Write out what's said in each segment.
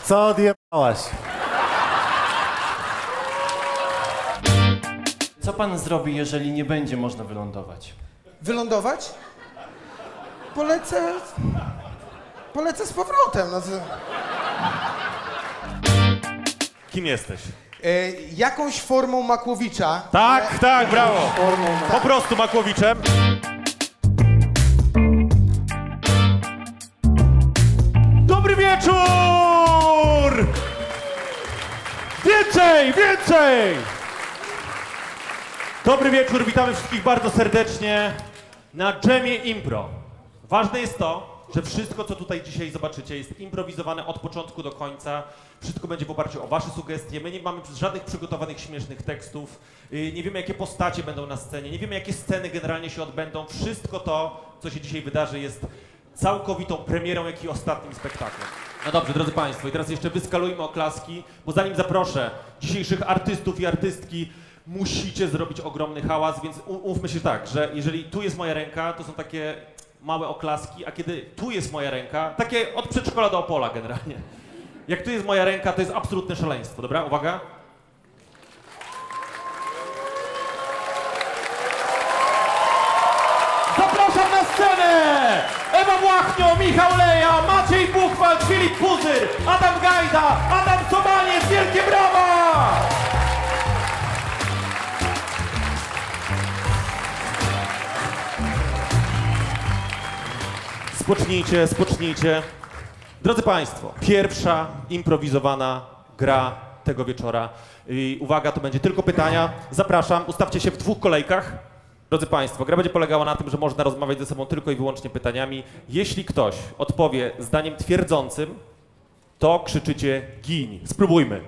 Co odjebałaś? Co pan zrobi, jeżeli nie będzie można wylądować? Wylądować? Polecę z powrotem. No, Kim jesteś? jakąś formą Makłowicza. Tak, tak, brawo. Po prostu Makłowiczem. Dobry wieczór! Więcej, więcej! Dobry wieczór, witamy wszystkich bardzo serdecznie na Dżemie Impro. Ważne jest to, że wszystko, co tutaj dzisiaj zobaczycie, jest improwizowane od początku do końca. Wszystko będzie w oparciu o wasze sugestie. My nie mamy żadnych przygotowanych śmiesznych tekstów. Nie wiemy, jakie postacie będą na scenie. Nie wiemy, jakie sceny generalnie się odbędą. Wszystko to, co się dzisiaj wydarzy, jest całkowitą premierą, jak i ostatnim spektaklem. No dobrze, drodzy Państwo, i teraz jeszcze wyskalujmy oklaski, bo zanim zaproszę dzisiejszych artystów i artystki, musicie zrobić ogromny hałas, więc umówmy się tak, że jeżeli tu jest moja ręka, to są takie małe oklaski, a kiedy tu jest moja ręka, takie od przedszkola do Opola generalnie. Jak tu jest moja ręka, to jest absolutne szaleństwo, dobra? Uwaga. Zapraszam na scenę! Ewa Włachnio, Michał Leja, Maciej Buchwald, Filip Puzyr, Adam Gajda, Adam Sobaniec, wielkie brawa! Spocznijcie, spocznijcie. Drodzy Państwo, pierwsza improwizowana gra tego wieczora. I uwaga, to będzie tylko pytania. Zapraszam, ustawcie się w dwóch kolejkach. Drodzy Państwo, gra będzie polegała na tym, że można rozmawiać ze sobą tylko i wyłącznie pytaniami. Jeśli ktoś odpowie zdaniem twierdzącym, to krzyczycie gin. Spróbujmy.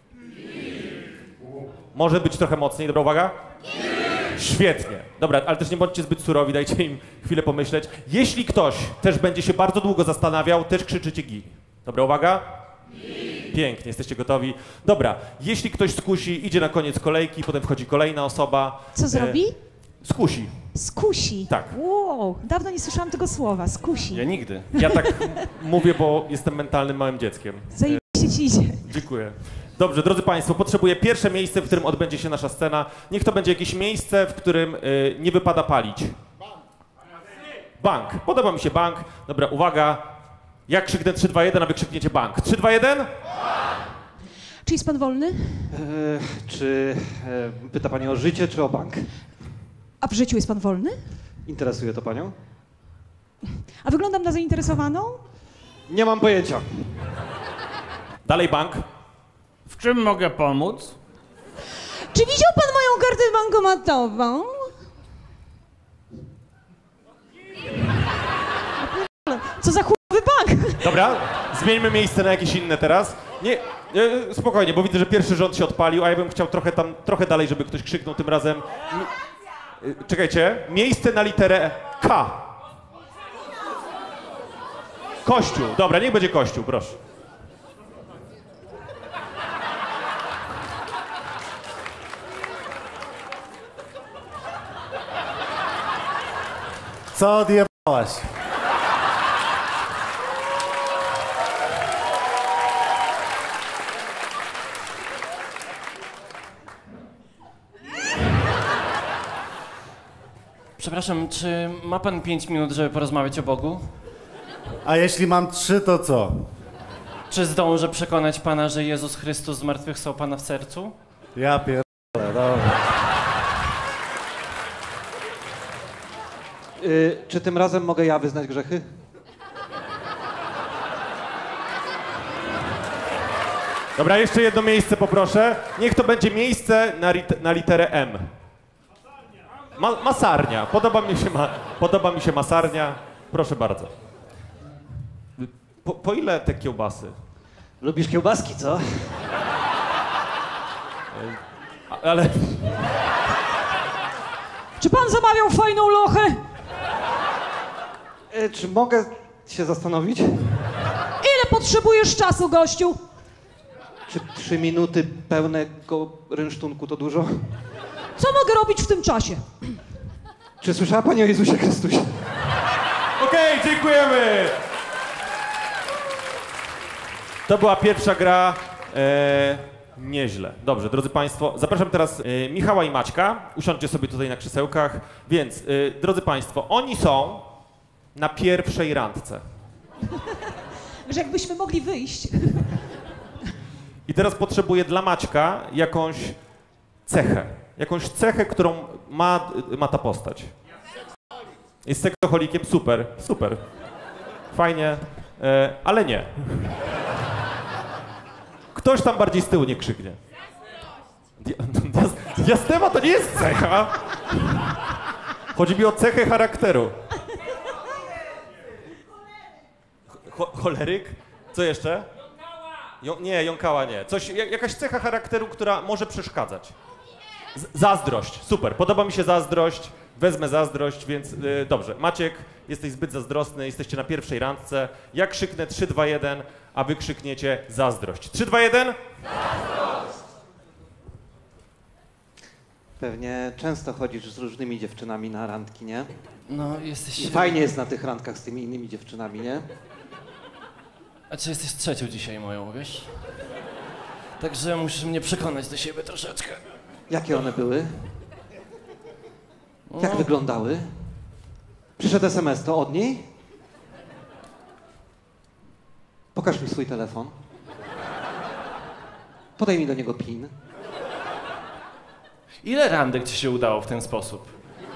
Może być trochę mocniej, dobra uwaga? Świetnie. Dobra, ale też nie bądźcie zbyt surowi, dajcie im chwilę pomyśleć. Jeśli ktoś też będzie się bardzo długo zastanawiał, też krzyczycie gin. Dobra, uwaga? Pięknie, jesteście gotowi. Dobra, jeśli ktoś skusi, idzie na koniec kolejki, potem wchodzi kolejna osoba. Co zrobi? Skusi. Skusi. Tak. Wow, dawno nie słyszałam tego słowa, skusi. Ja nigdy. Ja tak mówię, bo jestem mentalnym małym dzieckiem. Zajebiście ci idzie. Dziękuję. Dobrze, drodzy Państwo, potrzebuję pierwsze miejsce, w którym odbędzie się nasza scena. Niech to będzie jakieś miejsce, w którym nie wypada palić. Bank. Podoba mi się bank. Dobra, uwaga. Jak krzyknę 3, 2, 1, a wy krzykniecie bank. 3, 2, 1? Czy jest pan wolny? Pyta pani o życie, czy o bank? A w życiu jest pan wolny? Interesuje to panią? A wyglądam na zainteresowaną? Nie mam pojęcia. Dalej bank. W czym mogę pomóc? Czy widział pan moją kartę bankomatową? Co za chujowy bank? Dobra, zmieńmy miejsce na jakieś inne teraz. Nie, spokojnie, bo widzę, że pierwszy rząd się odpalił, a ja bym chciał trochę dalej, żeby ktoś krzyknął tym razem. Czekajcie, miejsce na literę K. Kościół. Dobra, niech będzie kościół, proszę. Co odjebałaś? Przepraszam, czy ma pan 5 minut, żeby porozmawiać o Bogu? A jeśli mam 3, to co? Czy zdążę przekonać pana, że Jezus Chrystus zmartwychwstał pana w sercu? Ja pierdolę, dobra. Czy tym razem mogę ja wyznać grzechy? Dobra, jeszcze jedno miejsce poproszę. Niech to będzie miejsce na literę M. Masarnia. Podoba mi się masarnia. Proszę bardzo. Po ile te kiełbasy? Lubisz kiełbaski, co? Ale... Czy pan zamawiał fajną lochę? Czy mogę się zastanowić? Ile potrzebujesz czasu, gościu? Czy 3 minuty pełnego rynsztunku to dużo? Co mogę robić w tym czasie? Czy słyszała pani o Jezusie Chrystusie? Okej, dziękujemy! To była pierwsza gra. Nieźle. Dobrze, drodzy Państwo, zapraszam teraz Michała i Maćka. Usiądźcie sobie tutaj na krzesełkach. Więc, drodzy Państwo, oni są na pierwszej randce. Że jakbyśmy mogli wyjść. I teraz potrzebuję dla Maćka jakąś cechę, którą ma ta postać. Jest seksoholikiem, super, super. Fajnie, ale nie. Ktoś tam bardziej z tyłu nie krzyknie. Diastema to nie jest cecha. Chodzi mi o cechę charakteru. Choleryk? Co jeszcze? Nie, jąkała nie. Jakaś cecha charakteru, która może przeszkadzać. Zazdrość, super. Podoba mi się zazdrość. Wezmę zazdrość, więc dobrze. Maciek, jesteś zbyt zazdrosny, jesteście na pierwszej randce. Ja krzyknę 3, 2, 1, a wy krzykniecie zazdrość. 3, 2, 1. Zazdrość! Pewnie często chodzisz z różnymi dziewczynami na randki, nie? No, jesteś... I fajnie jest na tych randkach z tymi innymi dziewczynami, nie? A czy jesteś trzecią dzisiaj moją, wiesz? Także musisz mnie przekonać do siebie troszeczkę. Jakie one były? Jak No. wyglądały? Przyszedł SMS, to od niej? Pokaż mi swój telefon. Podaj mi do niego PIN. Ile randek ci się udało w ten sposób?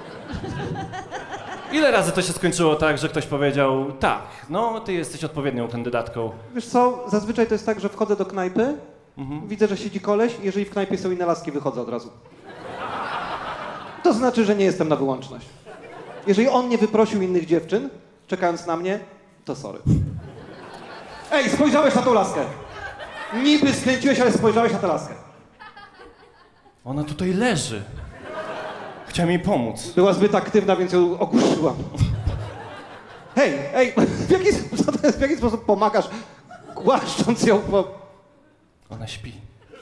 Ile razy to się skończyło tak, że ktoś powiedział tak, no ty jesteś odpowiednią kandydatką. Wiesz co, zazwyczaj to jest tak, że wchodzę do knajpy, widzę, że siedzi koleś i jeżeli w knajpie są inne laski, wychodzę od razu. To znaczy, że nie jestem na wyłączność. Jeżeli on nie wyprosił innych dziewczyn, czekając na mnie, to sorry. Ej, spojrzałeś na tą laskę! Niby skręciłeś, ale spojrzałeś na tę laskę. Ona tutaj leży. Chciałem jej pomóc. Była zbyt aktywna, więc ją ogłuszyłam. Hej, w jaki sposób pomagasz, głaszcząc ją po... Ona śpi.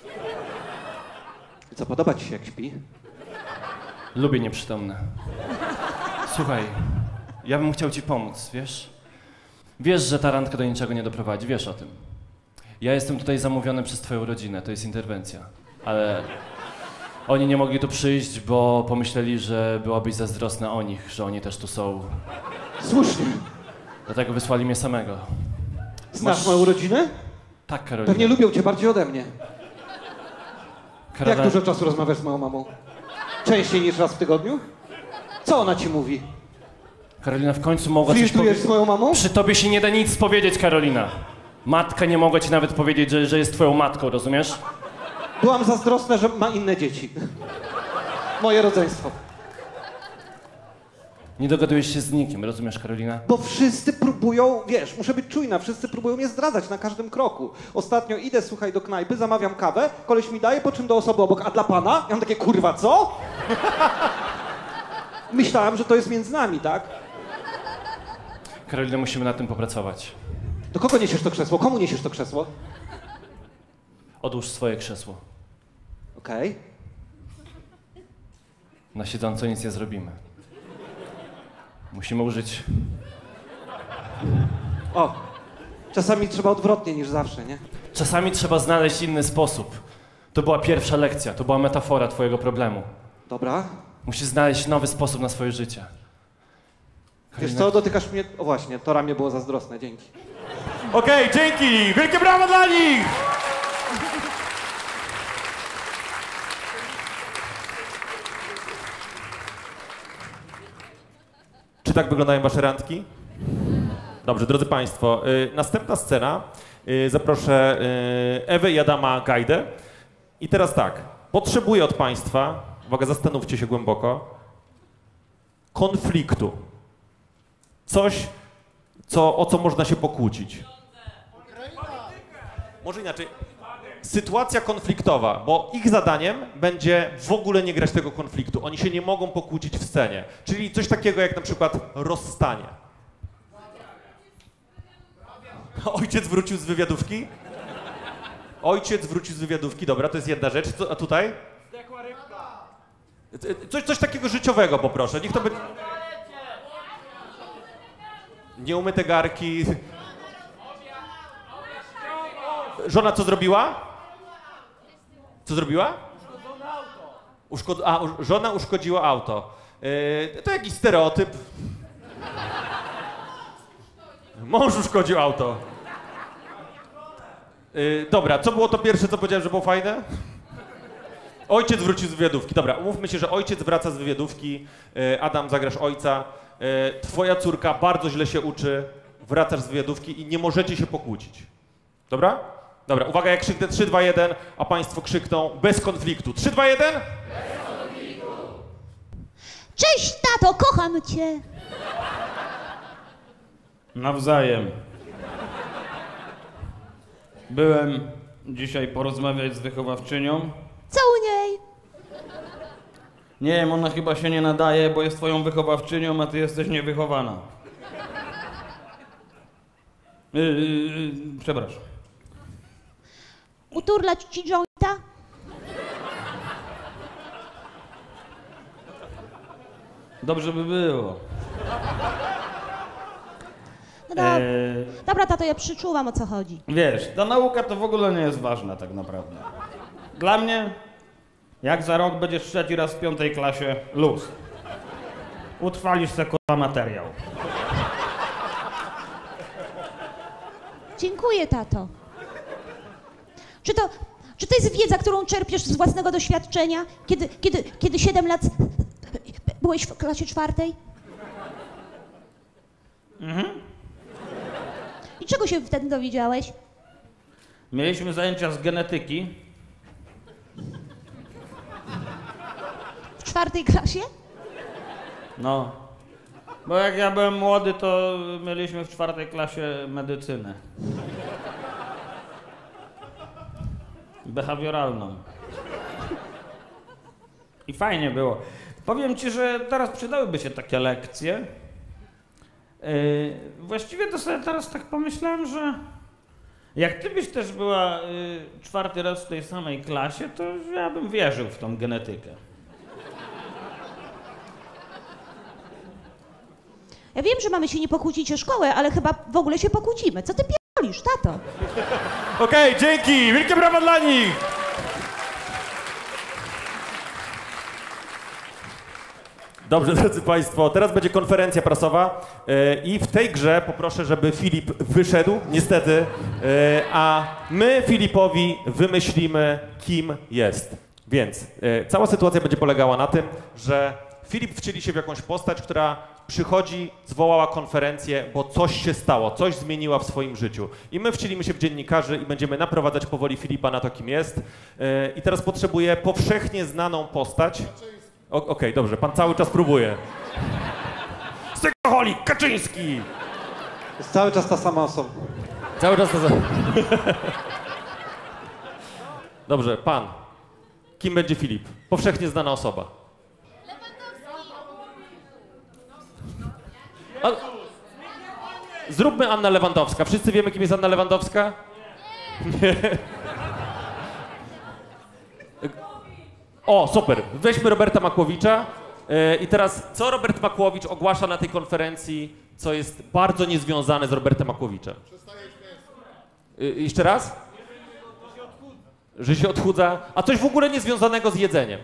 Co, podoba ci się, jak śpi? Lubię nieprzytomne. Słuchaj, ja bym chciał ci pomóc, wiesz? Wiesz, że ta randka do niczego nie doprowadzi, wiesz o tym. Ja jestem tutaj zamówiony przez twoją rodzinę, to jest interwencja. Ale oni nie mogli tu przyjść, bo pomyśleli, że byłabyś zazdrosna o nich, że oni też tu są. Słusznie. Dlatego wysłali mnie samego. Znasz moją rodzinę? Tak, Karolina. Pewnie lubią cię bardziej ode mnie. Karola... Jak dużo czasu rozmawiasz z moją mamą? Częściej niż raz w tygodniu? Co ona ci mówi? Karolina, w końcu mogła coś Flirtujesz powiedzieć. z moją mamą? Przy tobie się nie da nic powiedzieć, Karolina. Matka nie mogła ci nawet powiedzieć, że jest twoją matką, rozumiesz? Byłam zazdrosna, że ma inne dzieci. Moje rodzeństwo. Nie dogadujesz się z nikim, rozumiesz, Karolina? Bo wszyscy próbują, wiesz, muszę być czujna, wszyscy próbują mnie zdradzać na każdym kroku. Ostatnio idę, słuchaj, do knajpy, zamawiam kawę, koleś mi daje, po czym do osoby obok, a dla pana? Ja mam takie, kurwa, co? Myślałem, że to jest między nami, tak? Karolina, musimy nad tym popracować. Do kogo niesiesz to krzesło? Komu niesiesz to krzesło? Odłóż swoje krzesło. Okej. Na siedząco nic nie zrobimy. Musimy użyć... O, czasami trzeba odwrotnie niż zawsze, nie? Czasami trzeba znaleźć inny sposób. To była pierwsza lekcja, to była metafora twojego problemu. Dobra. Musisz znaleźć nowy sposób na swoje życie. Wiesz co, dotykasz mnie... O właśnie, to ramię było zazdrosne, dzięki. Okej, dzięki! Wielkie brawa dla nich! Czy tak wyglądają wasze randki? Dobrze, drodzy Państwo, następna scena. Zaproszę Ewę i Adama Gajdę. I teraz tak, potrzebuję od Państwa, uwaga, zastanówcie się głęboko, konfliktu. Coś, o co można się pokłócić. Może inaczej. Sytuacja konfliktowa, bo ich zadaniem będzie w ogóle nie grać tego konfliktu. Oni się nie mogą pokłócić w scenie. Czyli coś takiego jak na przykład rozstanie. Ojciec wrócił z wywiadówki? Ojciec wrócił z wywiadówki, dobra, to jest jedna rzecz. A tutaj? Zdechła rybka. Coś takiego życiowego poproszę. Niech to będzie... Nieumyte garki. żona co zrobiła? Co zrobiła? Żona uszkodziła auto. To jakiś stereotyp. Mąż uszkodził auto. Dobra, co było to pierwsze, co powiedziałem, że było fajne? Ojciec wrócił z wywiadówki. Dobra, umówmy się, że ojciec wraca z wywiadówki. Adam, zagrasz ojca. Twoja córka bardzo źle się uczy. Wracasz z wywiadówki i nie możecie się pokłócić. Dobra? Dobra, uwaga, jak krzyknę 3, 2, 1, a państwo krzykną bez konfliktu. 3, 2, 1? Bez konfliktu! Cześć, tato, kocham cię. Nawzajem. Byłem dzisiaj porozmawiać z wychowawczynią. Co u niej? Nie wiem, ona chyba się nie nadaje, bo jest twoją wychowawczynią, a ty jesteś niewychowana. Przepraszam. Uturlać ci jointa? Dobrze by było. No dobra, tato, ja przyczuwam, o co chodzi. Wiesz, ta nauka to w ogóle nie jest ważna tak naprawdę. Dla mnie, jak za rok będziesz trzeci raz w 5. klasie, luz. Utrwalisz se kurwa materiał. Dziękuję, tato. Czy to jest wiedza, którą czerpiesz z własnego doświadczenia, kiedy 7 lat byłeś w klasie 4? I czego się wtedy dowiedziałeś? Mieliśmy zajęcia z genetyki. W 4 klasie? No. Bo jak ja byłem młody, to mieliśmy w 4. klasie medycynę. Behawioralną. I fajnie było. Powiem ci, że teraz przydałyby się takie lekcje. Właściwie to sobie teraz tak pomyślałem, że jak ty byś też była 4. raz w tej samej klasie, to ja bym wierzył w tą genetykę. Ja wiem, że mamy się nie pokłócić o szkołę, ale chyba w ogóle się pokłócimy. Co ty pierdolisz, tato? Okej, dzięki! Wielkie brawa dla nich! Dobrze, drodzy Państwo, teraz będzie konferencja prasowa i w tej grze poproszę, żeby Filip wyszedł, niestety, a my Filipowi wymyślimy, kim jest. Więc cała sytuacja będzie polegała na tym, że Filip wcieli się w jakąś postać, która przychodzi, zwołała konferencję, bo coś się stało, coś zmieniła w swoim życiu. I my wcielimy się w dziennikarzy i będziemy naprowadzać powoli Filipa na to, kim jest. I teraz potrzebuję powszechnie znaną postać. Okej, dobrze, pan cały czas próbuje. Sekoholik Kaczyński! Jest cały czas ta sama osoba. Cały czas to Dobrze, pan. Kim będzie Filip? Powszechnie znana osoba. Zróbmy Anna Lewandowska. Wszyscy wiemy, kim jest Anna Lewandowska? Nie. O, super. Weźmy Roberta Makłowicza. I teraz, co Robert Makłowicz ogłasza na tej konferencji, co jest bardzo niezwiązane z Robertem Makłowiczem? Jeszcze raz? Że się odchudza. A coś w ogóle niezwiązanego z jedzeniem.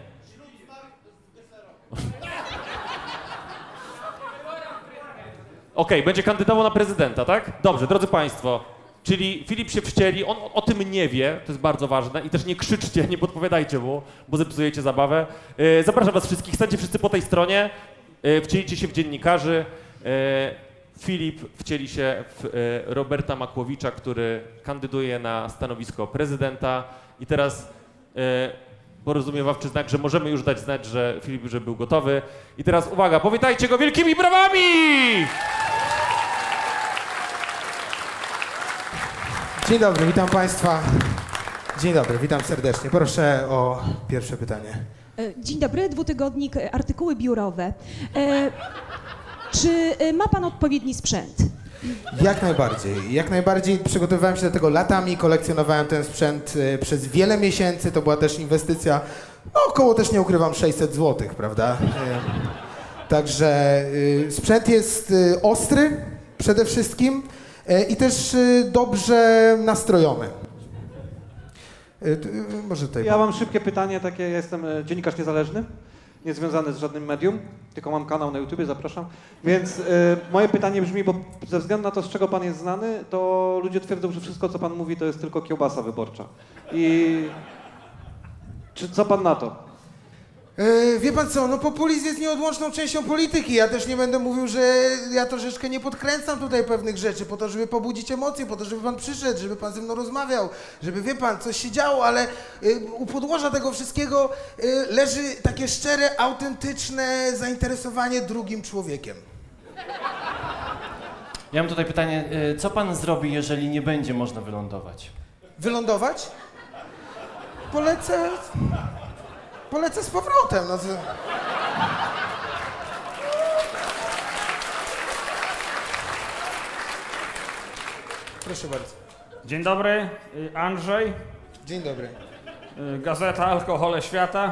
Okej, będzie kandydował na prezydenta, tak? Dobrze, drodzy Państwo, czyli Filip się wcieli, on o tym nie wie, to jest bardzo ważne i też nie krzyczcie, nie podpowiadajcie mu, bo zepsujecie zabawę. Zapraszam Was wszystkich, stańcie wszyscy po tej stronie, wcielicie się w dziennikarzy. Filip wcieli się w Roberta Makłowicza, który kandyduje na stanowisko prezydenta i teraz porozumiewawczy znak, że możemy już dać znać, że Filip już był gotowy. I teraz uwaga, powitajcie go wielkimi brawami! Dzień dobry, witam Państwa. Dzień dobry, witam serdecznie. Proszę o pierwsze pytanie. Dzień dobry, dwutygodnik, artykuły biurowe. Czy ma pan odpowiedni sprzęt? Jak najbardziej. Jak najbardziej przygotowywałem się do tego latami, kolekcjonowałem ten sprzęt przez wiele miesięcy. To była też inwestycja, no około też nie ukrywam 600 zł, prawda? Także sprzęt jest ostry przede wszystkim i też dobrze nastrojony. Może tutaj. Ja mam szybkie pytanie takie, ja jestem dziennikarz niezależny, niezwiązany z żadnym medium, tylko mam kanał na YouTubie, zapraszam. Więc moje pytanie brzmi, bo ze względu na to, z czego pan jest znany, to ludzie twierdzą, że wszystko, co pan mówi, to jest tylko kiełbasa wyborcza. Co pan na to? Wie pan co, no populizm jest nieodłączną częścią polityki. Ja też nie będę mówił, że ja troszeczkę nie podkręcam tutaj pewnych rzeczy po to, żeby pobudzić emocje, po to, żeby pan przyszedł, żeby pan ze mną rozmawiał, żeby, wie pan, coś się działo, ale u podłoża tego wszystkiego leży takie szczere, autentyczne zainteresowanie drugim człowiekiem. Ja mam tutaj pytanie, co pan zrobi, jeżeli nie będzie można wylądować? Wylądować? Polecę z powrotem. No to... Proszę bardzo. Dzień dobry, Andrzej. Dzień dobry. Gazeta Alkohole Świata.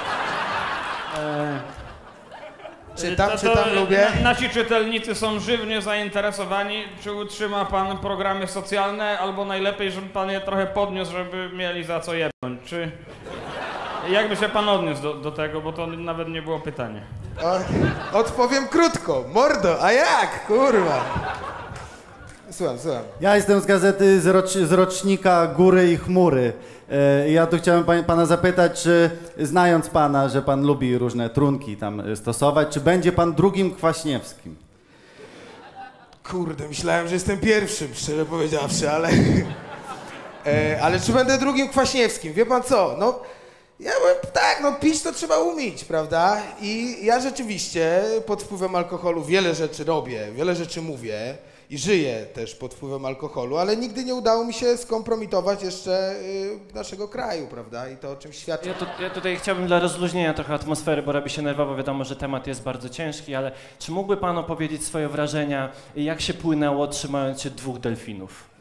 Czytam, lubię. Nasi czytelnicy są żywnie zainteresowani, czy utrzyma pan programy socjalne, albo najlepiej, żeby pan je trochę podniósł, żeby mieli za co jebnąć. Czy... Jakby się pan odniósł do tego, bo to nawet nie było pytanie. Odpowiem krótko. Mordo, a jak? Kurwa. Słucham. Ja jestem z gazety z rocznika Góry i Chmury. Ja tu chciałem pana zapytać, czy znając pana, że pan lubi różne trunki tam stosować, czy będzie pan drugim Kwaśniewskim? Kurde, myślałem, że jestem pierwszym, szczerze powiedziawszy, ale... ale czy będę drugim Kwaśniewskim? Wie pan co? No... Ja byłem, tak, no pić to trzeba umieć, prawda? I ja rzeczywiście pod wpływem alkoholu wiele rzeczy robię, wiele rzeczy mówię i żyję też pod wpływem alkoholu, ale nigdy nie udało mi się skompromitować jeszcze naszego kraju, prawda? I to o czym świadczy... Ja tutaj chciałbym dla rozluźnienia trochę atmosfery, bo robi się nerwowo, wiadomo, że temat jest bardzo ciężki, ale czy mógłby pan opowiedzieć swoje wrażenia, jak się płynęło trzymając się 2 delfinów?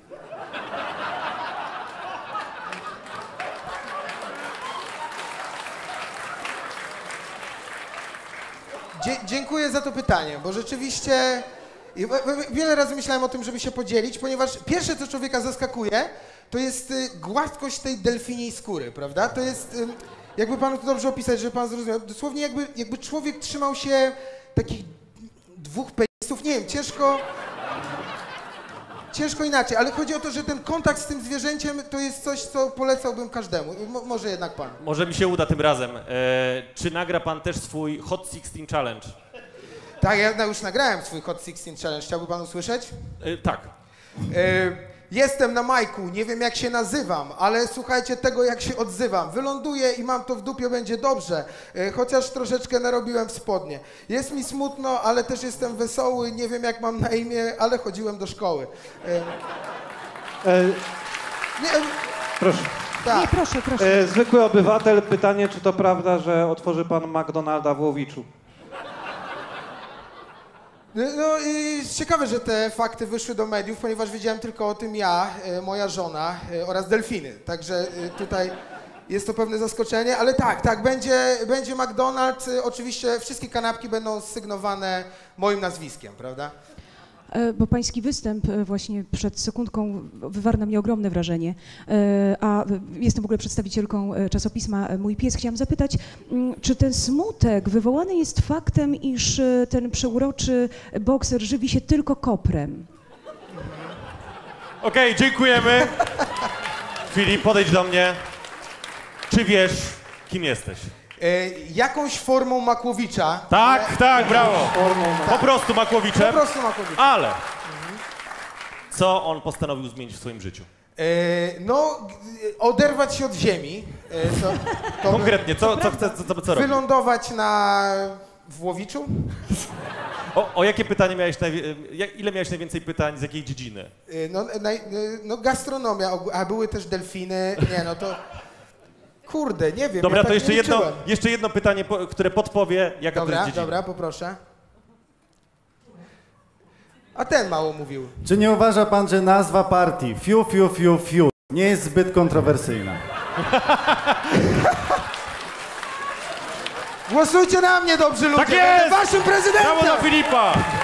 Dziękuję za to pytanie, bo rzeczywiście wiele razy myślałem o tym, żeby się podzielić, ponieważ pierwsze, co człowieka zaskakuje, to jest gładkość tej delfiniej skóry, prawda? To jest, jakby panu to dobrze opisać, żeby pan zrozumiał, dosłownie jakby człowiek trzymał się takich 2 penisów, nie wiem, ciężko inaczej, ale chodzi o to, że ten kontakt z tym zwierzęciem to jest coś, co polecałbym każdemu. Może jednak pan. Może mi się uda tym razem. Czy nagra pan też swój Hot 16 Challenge? Tak, ja już nagrałem swój Hot 16 Challenge. Chciałby pan usłyszeć? Tak. Jestem na majku, nie wiem jak się nazywam, ale słuchajcie tego, jak się odzywam. Wyląduję i mam to w dupie, będzie dobrze, chociaż troszeczkę narobiłem w spodnie. Jest mi smutno, ale też jestem wesoły, nie wiem jak mam na imię, ale chodziłem do szkoły. Proszę. Tak. Nie, proszę. Zwykły obywatel, pytanie, czy to prawda, że otworzy pan McDonalda w Łowiczu? No i ciekawe, że te fakty wyszły do mediów, ponieważ wiedziałem tylko o tym ja, moja żona oraz delfiny. Także tutaj jest to pewne zaskoczenie, ale tak, będzie McDonald's. Oczywiście wszystkie kanapki będą sygnowane moim nazwiskiem, prawda? Bo pański występ właśnie przed sekundką wywarł na mnie ogromne wrażenie, a jestem w ogóle przedstawicielką czasopisma Mój Pies. Chciałam zapytać, czy ten smutek wywołany jest faktem, iż ten przeuroczy bokser żywi się tylko koprem? Okej, dziękujemy. Filip, podejdź do mnie. Czy wiesz, kim jesteś? Jakąś formą Makłowicza. Tak, brawo. Po prostu Makłowiczem. Po prostu Makłowicza. Ale co on postanowił zmienić w swoim życiu? Oderwać się od ziemi. Konkretnie, co robi? Wylądować w Łowiczu. O jakie pytanie miałeś, ile miałeś najwięcej pytań, z jakiej dziedziny? Gastronomia, a były też delfiny. Nie, no to... Kurde, nie wiem. Dobra, ja to tak jeszcze jedno pytanie, które podpowie, jaka to jest dziedzina. Dobra, poproszę. A ten mało mówił. Czy nie uważa pan, że nazwa partii Fiu nie jest zbyt kontrowersyjna? Głosujcie na mnie, dobrzy ludzie. Tak jest! Będę waszym prezydentem! Brawo dla Filipa!